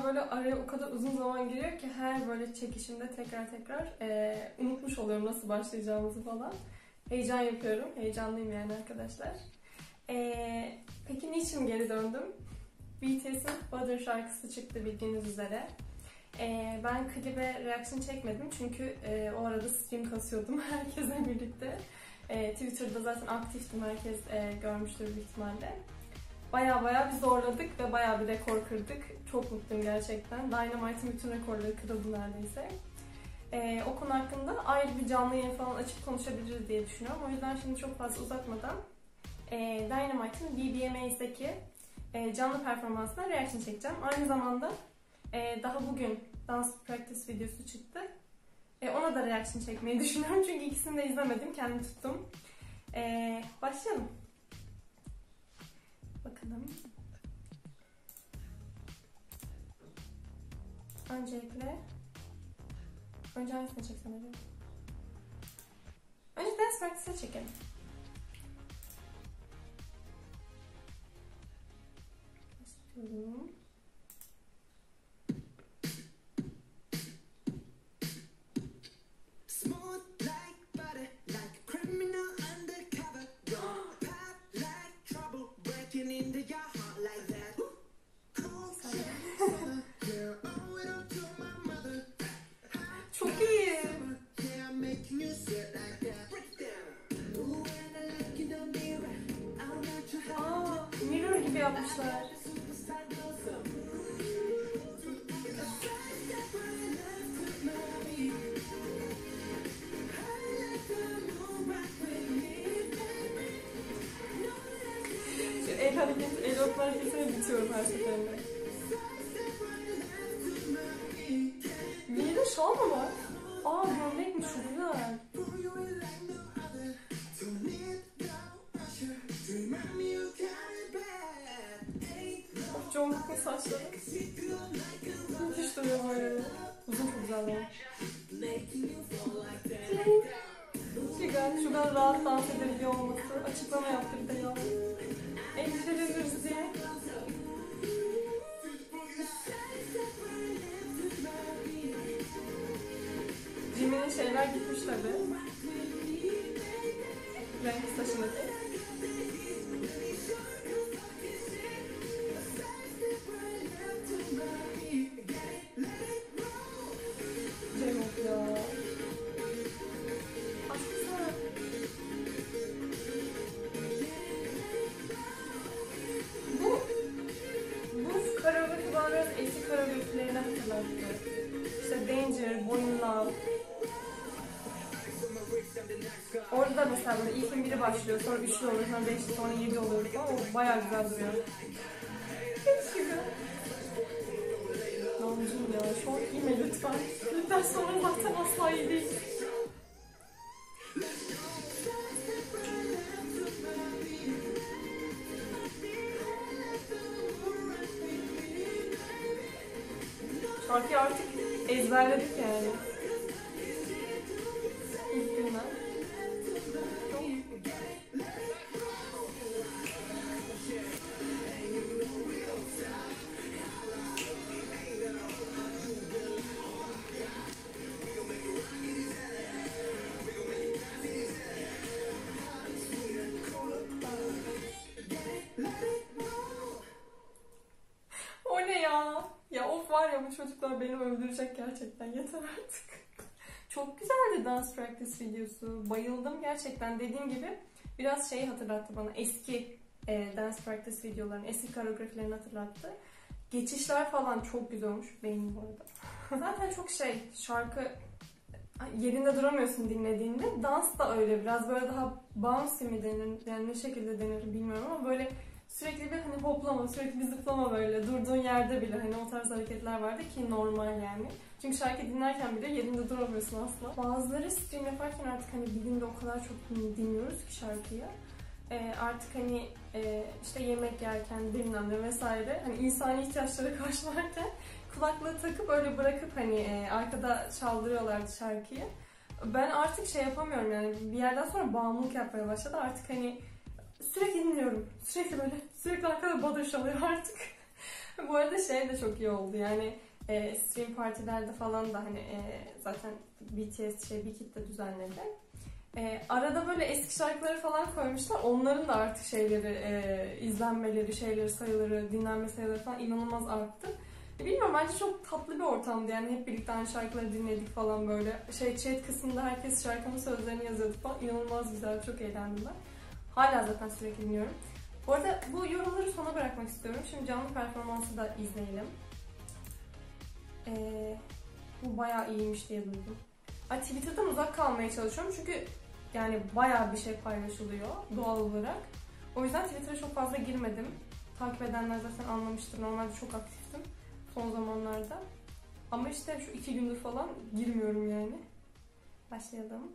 böyle araya o kadar uzun zaman giriyor ki her böyle çekişimde tekrar unutmuş oluyorum nasıl başlayacağımızı falan. Heyecan yapıyorum. Heyecanlıyım yani arkadaşlar. Peki niçin geri döndüm? BTS'in Butter şarkısı çıktı bildiğiniz üzere. Ben klibe reaction çekmedim çünkü o arada stream kasıyordum herkesle birlikte. Twitter'da zaten aktiftim, herkes görmüştür büyük ihtimalle. Baya bir zorladık ve baya bir rekor kırdık. Çok mutluyum gerçekten. Dynamite'ın bütün rekorları kırıldı neredeyse. O konu hakkında ayrı bir canlı yayın falan açıp konuşabiliriz diye düşünüyorum. O yüzden şimdi çok fazla uzatmadan Dynamite'ın BBMA'deki canlı performansına reaction çekeceğim. Aynı zamanda daha bugün dans practice videosu çıktı. Ona da reaction çekmeyi düşünüyorum çünkü ikisini de izlemedim, kendim tuttum. Başlayalım. Bakalım. Önce hangisini çeksem acaba? Önce dance practice'e çekelim. Başlıyorum. Çok iyi. Mirror gibi yapmışlar. Şu el hareketi, el öpme hareketine bitiyorum her seferinde. Mirror şal mı var? Gömlekmiş, çok güzel. Jungkook'un saçları müthiş duruyor böyle. Uzun, çok güzel. Şu kadar rahat dans edebiliyor olması. Açıklama yaptı bir de ya. Endişeleniriz diye. Jimin'in şeyler gitmiş tabi. Renk saçındaki. Bu koreografi bana biraz eski koreografilerini hatırlattı. İşte Danger, Boyun Love. Orada mesela böyle ilkin biri başlıyor, sonra üçlü oluyor, sonra beşli, sonra 7 oluyor falan. O bayağı güzel duruyor. Hiç güzel. Namcım ya, şu an iyi mi lütfen? Lütfen sonra zaten asla iyi değil. Şarkıyı artık ezberledik yani. İlk günden. O ne ya? Ya of, var ya, bu çocuklar beni öldürecek gerçekten, yeter artık. Çok güzeldi dance practice videosu. Bayıldım gerçekten. Dediğim gibi biraz şeyi hatırlattı bana. Eski dance practice videolarını, eski koreografilerini hatırlattı. Geçişler falan çok güzel olmuş. Beğendim bu arada. Zaten çok şarkı yerinde duramıyorsun dinlediğinde. Dans da öyle. Biraz böyle daha bouncy mi denir? Yani ne şekilde denir bilmiyorum ama böyle sürekli bir hani hoplama, sürekli bir zıplama böyle. Durduğun yerde bile hani o tarz hareketler vardı ki normal yani. Çünkü şarkı dinlerken bile yerinde duramıyorsun asla. Bazıları stream yaparken artık hani bir günde o kadar çok dinliyoruz ki şarkıyı. Artık hani işte yemek yerken bilmem ne vesaire hani insani ihtiyaçlara karşılarken kulaklığı takıp öyle bırakıp hani arkada çaldırıyorlardı şarkıyı. Ben artık şey yapamıyorum yani, bir yerden sonra bağımlılık yapmaya başladı. Artık hani sürekli dinliyorum. Sürekli arkada Butter çalıyor artık. Bu arada şey de çok iyi oldu yani stream partilerde falan da hani zaten BTS Big Hit de düzenledi. Arada böyle eski şarkıları falan koymuşlar. Onların da artık şeyleri, izlenmeleri, şeyleri, sayıları, dinlenme sayıları falan inanılmaz arttı. Bilmiyorum, bence çok tatlı bir ortamdı yani, hep birlikte aynı şarkıları dinledik falan böyle. Chat kısmında herkes şarkının sözlerini yazıyordu falan. İnanılmaz güzel, çok eğlendim ben. Hala zaten sürekli dinliyorum. Bu arada bu yorumları sona bırakmak istiyorum. Şimdi canlı performansı da izleyelim. Bu bayağı iyiymiş diye duydum. Twitter'dan uzak kalmaya çalışıyorum çünkü yani bayağı bir şey paylaşılıyor doğal olarak. O yüzden Twitter'a çok fazla girmedim. Takip edenler zaten anlamıştır. Normalde çok aktiftim son zamanlarda. Ama işte şu 2 gündür falan girmiyorum yani. Başlayalım.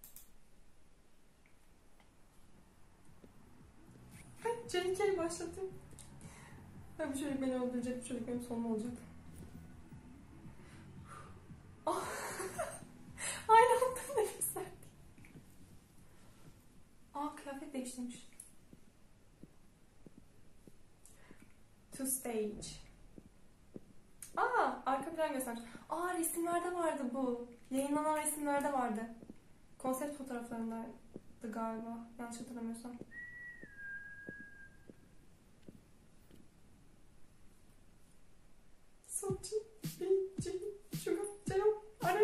JK başladım. Bu çocuk beni öldürecek, bu çocuk benim sonum olacak. Aynı anda nefes verdik. Kıyafet değiştirmiş. To stage. Arka plan göstermiş. Resimlerde vardı bu. Yayınlanan resimlerde vardı. Konsept fotoğraflarındaydı galiba. Yanlış hatırlamıyorsam. Sochi, Beijing, Sugar, Jayong, Arap.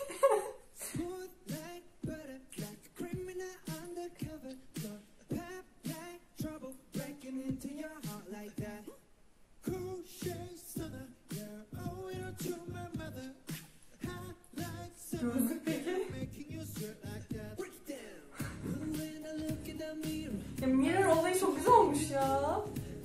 Gözlük peki? Ya mirror olayı çok güzel olmuş ya.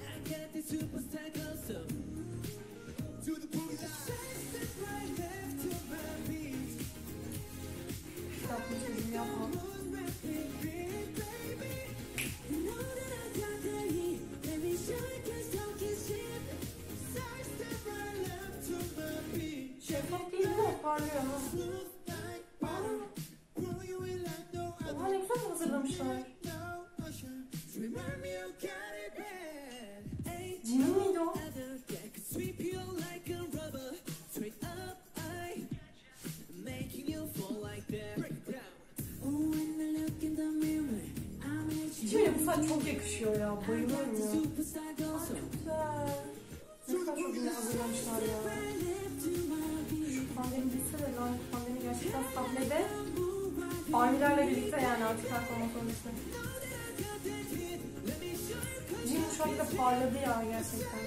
Yapma çocuğum, yapma. Şeffaf değil mi? Parlıyor ha. Oha, ne güzel hazırlamışlar. Cinin miydi o? Şimdi bu saç çok yakışıyor ya. Bayılıyorum ya. Çok güzel. Ne kadar çok güzel hazırlamışlar ya. Şu pandemi bitse de lan, pandemi gerçekten sahnede Armilerle birlikte yani artık performans olmasın. Jim şu anda parladı ya gerçekten.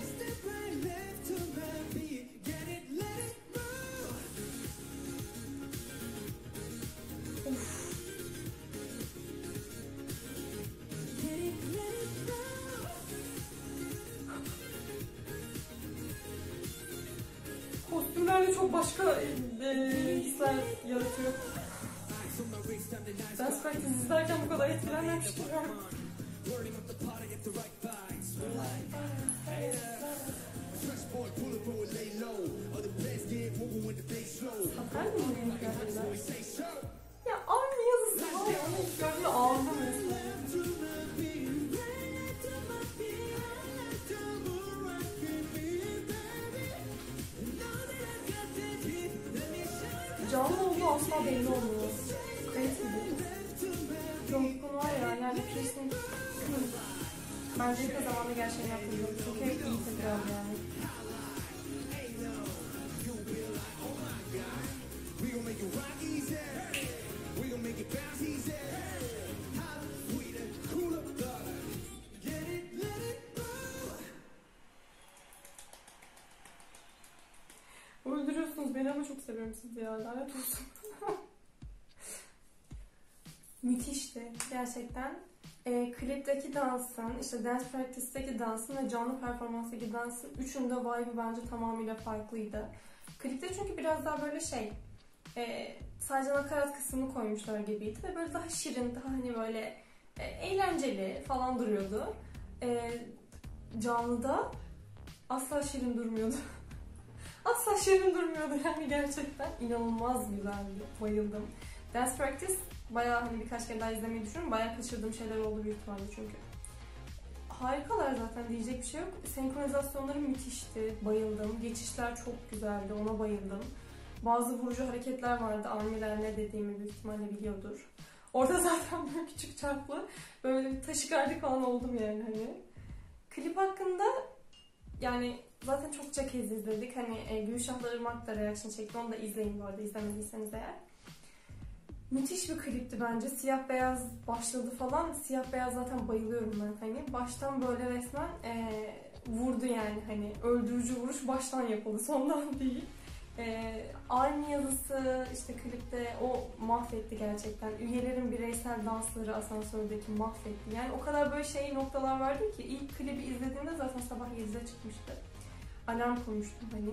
Kostümlerle çok başka hisler yaratıyor. Dance Practice izlerken bu kadar etkilenmemiştim ben. Sakar mı bu gerçekten? Ya aynı yazısı var ya, onu ilk gördüğümde ağladım mesela. Canlı olduğu asla belli olmuyor. Kayıt gibi. Jungkook'un var ya, yani kesin bence ilk zamanında gerçekten yapılıyor. Çok iyi tekrar yani. Öldürüyorsunuz beni ama çok seviyorum sizi ya. Lanet olsun. Müthişti gerçekten. Klipteki dansın, işte Dance Practice'deki dansın ve canlı performanstaki dansın üçünde vibe'ı bence tamamıyla farklıydı. Klipte çünkü biraz daha böyle sadece nakarat kısmını koymuşlar gibiydi ve böyle daha şirin, daha hani böyle eğlenceli falan duruyordu. Canlıda asla şirin durmuyordu. Asla şirin durmuyordu yani, gerçekten inanılmaz güzeldi. Bayıldım. Dance Practice bayağı hani birkaç kere daha izlemeyi düşünüyorum. Bayağı kaçırdığım şeyler oldu büyük ihtimalle çünkü. harikalar zaten, diyecek bir şey yok. Senkronizasyonları müthişti. Bayıldım. Geçişler çok güzeldi. Ona bayıldım. Bazı vurucu hareketler vardı. Armiler ne dediğimi büyük ihtimalle biliyordur. Orada zaten böyle küçük çarplı böyle bir taşikardi falan oldum yani hani. Klip hakkında yani zaten çokça kez izledik. Hani Gülşah'la Irmak da reaction çekti. Onu da izleyin bu arada, izlemediyseniz eğer. Müthiş bir klipti bence. Siyah beyaz başladı falan. Siyah beyaz zaten bayılıyorum ben hani. Baştan böyle resmen vurdu yani hani. Öldürücü vuruş baştan yapıldı, sondan değil. ARMY yazısı işte klipte o mahvetti gerçekten. Üyelerin bireysel dansları asansördeki mahvetti. Yani o kadar böyle şey noktalar vardı ki ilk klibi izlediğimde zaten sabah 7'de çıkmıştı. Alarm koymuştum hani.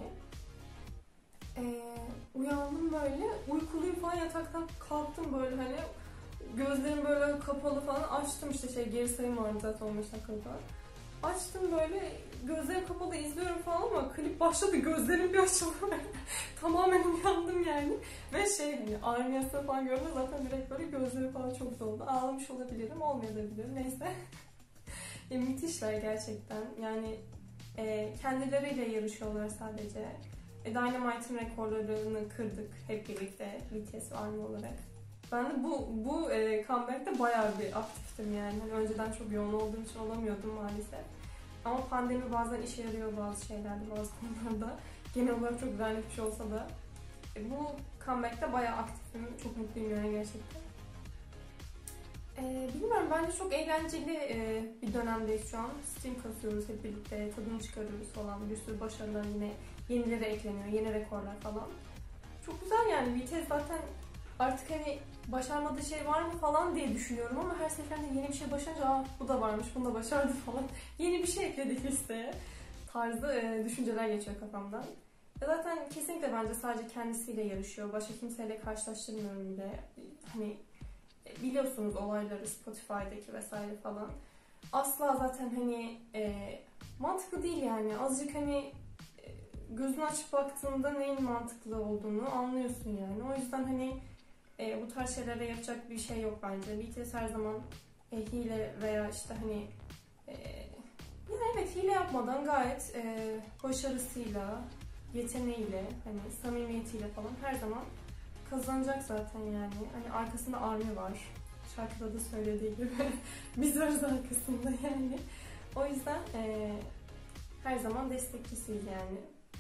Uyandım böyle, uykuluyum falan, yataktan kalktım böyle hani gözlerim böyle kapalı falan, açtım işte geri sayım vardı zaten 15 dakikada. Açtım böyle, gözlerim kapalı izliyorum falan ama klip başladı, gözlerim bir açıldı. Tamamen uyandım yani. Ve hani armiyasını falan görünce zaten direkt böyle gözlerim falan çok doldu. Ağlamış olabilirim, olmayabilirim, neyse. Müthişler gerçekten yani, kendileriyle yarışıyorlar sadece. Dynamite'ın rekorlarını kırdık hep birlikte, BTS ve ARMY olarak. Ben de bu comeback'te bayağı bir aktiftim yani. Hani önceden çok yoğun olduğum için olamıyordum maalesef. Ama pandemi bazen işe yarıyor bazı şeylerde, bazı konularda. Genel olarak çok güzel bir şey olsa da. Bu comeback'te bayağı aktifim. Çok mutluyum yani gerçekten. Bilmiyorum, bence çok eğlenceli bir dönemdeyiz şu an. Stream kasıyoruz hep birlikte, tadını çıkarıyoruz falan. Bir sürü başarılar, yine yenileri ekleniyor, yeni rekorlar falan. Çok güzel yani. BTS zaten artık hani başarmadığı şey var mı falan diye düşünüyorum ama her seferinde yeni bir şey başarınca bu da varmış, bunu da başardı falan. Yeni bir şey ekledik listeye tarzı düşünceler geçiyor kafamdan. Zaten kesinlikle bence sadece kendisiyle yarışıyor. Başka kimseyle karşılaştırmıyorum bile. Hani biliyorsunuz olayları, Spotify'daki vesaire falan. Asla zaten hani mantıklı değil yani. Azıcık hani gözünü açıp baktığında neyin mantıklı olduğunu anlıyorsun yani. O yüzden hani bu tarz şeylere yapacak bir şey yok bence. BTS her zaman hile veya işte hani yani evet, hile yapmadan gayet başarısıyla, yeteneğiyle, hani samimiyetiyle falan her zaman kazanacak zaten yani. Hani arkasında ARMY var. Şarkıda da söylediği gibi. Biz varız arkasında yani. O yüzden her zaman destekçisiyiz yani.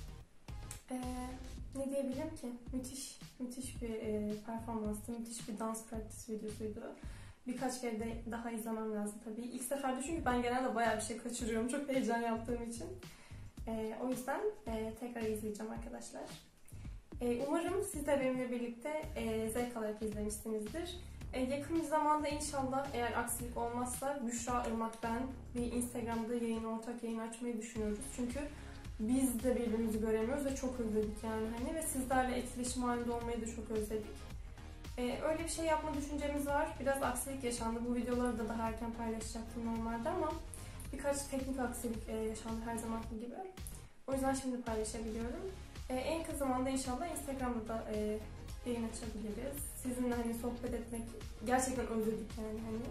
Ne diyebilirim ki? Müthiş bir performanstı, müthiş bir dans practice videosuydu. Birkaç kere de daha izlemem lazım tabii. İlk seferde çünkü ben genelde bayağı bir şey kaçırıyorum çok heyecan yaptığım için. O yüzden tekrar izleyeceğim arkadaşlar. Umarım siz de benimle birlikte zevk alarak izlemişsinizdir. Yakın bir zamanda inşallah, eğer aksilik olmazsa, Büşra, Irmak, ben bir Instagram'da ortak yayın açmayı düşünüyoruz. Çünkü biz de birbirimizi göremiyoruz ve çok özledik yani hani, ve sizlerle etkileşim halinde olmayı da çok özledik. Öyle bir şey yapma düşüncemiz var. Biraz aksilik yaşandı. Bu videoları da daha erken paylaşacaktım normalde ama birkaç teknik aksilik yaşandı her zamanki gibi. O yüzden şimdi paylaşabiliyorum. En kısa zamanda inşallah Instagram'da da yayın açabiliriz. Sizinle hani sohbet etmek gerçekten özledik yani hani.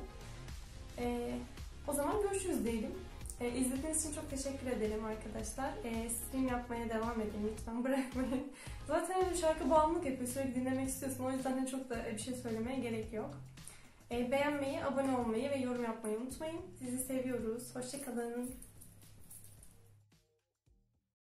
O zaman görüşürüz diyelim. İzlediğiniz için çok teşekkür ederim arkadaşlar. Stream yapmaya devam edin lütfen, bırakmayın. Zaten bir şarkı bağımlılık yapıyor, sürekli dinlemek istiyorsun. O yüzden de çok da bir şey söylemeye gerek yok. Beğenmeyi, abone olmayı ve yorum yapmayı unutmayın. Sizi seviyoruz. Hoşça kalın.